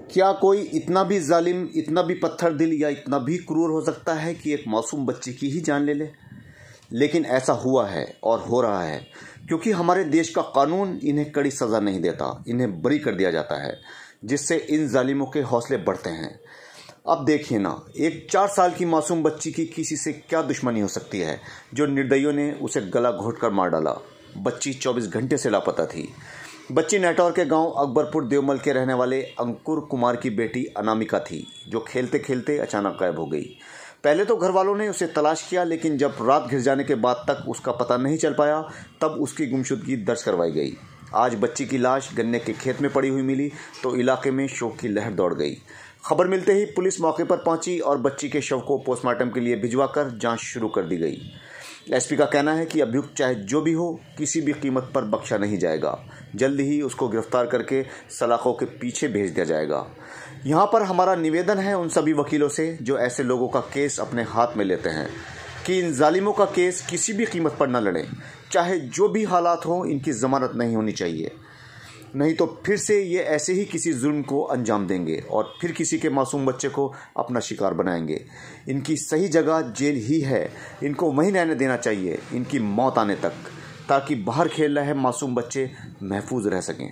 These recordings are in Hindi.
क्या कोई इतना भी जालिम, इतना भी पत्थर दिल या इतना भी क्रूर हो सकता है कि एक मासूम बच्ची की ही जान ले ले? लेकिन ऐसा हुआ है और हो रहा है, क्योंकि हमारे देश का कानून इन्हें कड़ी सज़ा नहीं देता, इन्हें बरी कर दिया जाता है, जिससे इन जालिमों के हौसले बढ़ते हैं। अब देखिए ना, एक 4 साल की मासूम बच्ची की किसी से क्या दुश्मनी हो सकती है, जो निर्दयियों ने उसे गला घोंटकर मार डाला। बच्ची 24 घंटे से लापता थी। बच्ची नेटौर के गांव अकबरपुर देवमल के रहने वाले अंकुर कुमार की बेटी अनामिका थी, जो खेलते खेलते अचानक गायब हो गई। पहले तो घर वालों ने उसे तलाश किया, लेकिन जब रात घिर जाने के बाद तक उसका पता नहीं चल पाया, तब उसकी गुमशुदगी दर्ज करवाई गई। आज बच्ची की लाश गन्ने के खेत में पड़ी हुई मिली तो इलाके में शोक की लहर दौड़ गई। खबर मिलते ही पुलिस मौके पर पहुंची और बच्ची के शव को पोस्टमार्टम के लिए भिजवाकर जांच शुरू कर दी गई। एसपी का कहना है कि अभियुक्त चाहे जो भी हो, किसी भी कीमत पर बख्शा नहीं जाएगा। जल्द ही उसको गिरफ्तार करके सलाखों के पीछे भेज दिया जाएगा। यहाँ पर हमारा निवेदन है उन सभी वकीलों से जो ऐसे लोगों का केस अपने हाथ में लेते हैं कि इन जालिमों का केस किसी भी कीमत पर न लड़ें। चाहे जो भी हालात हों, इनकी जमानत नहीं होनी चाहिए, नहीं तो फिर से ये ऐसे ही किसी जुल्म को अंजाम देंगे और फिर किसी के मासूम बच्चे को अपना शिकार बनाएंगे। इनकी सही जगह जेल ही है, इनको वहीं रहने देना चाहिए इनकी मौत आने तक, ताकि बाहर खेल रहे मासूम बच्चे महफूज रह सकें।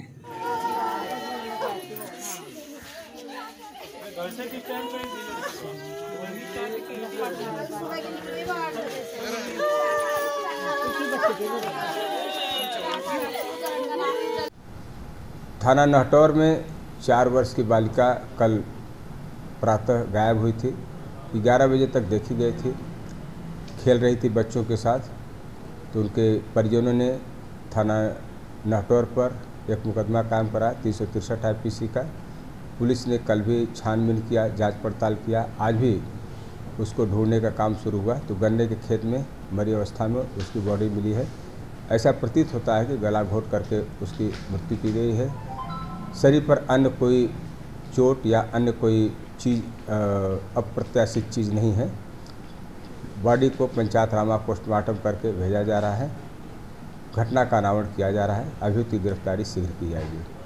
थाना नहटौर में 4 वर्ष की बालिका कल प्रातः गायब हुई थी। 11 बजे तक देखी गई थी, खेल रही थी बच्चों के साथ। तो उनके परिजनों ने थाना नहटौर पर एक मुकदमा कायम करा 363 IPC का। पुलिस ने कल भी छानबीन किया, जांच पड़ताल किया। आज भी उसको ढूंढने का काम शुरू हुआ तो गन्ने के खेत में मरी अवस्था में उसकी बॉडी मिली है। ऐसा प्रतीत होता है कि गला घोंट करके उसकी मृत्यु की गई है। शरीर पर अन्य कोई चोट या अन्य कोई चीज़ अप्रत्याशित चीज़ नहीं है। बॉडी को पंचायत रामा पोस्टमार्टम करके भेजा जा रहा है। घटना का अनावरण किया जा रहा है। अभियुक्त की गिरफ्तारी शीघ्र की जाएगी।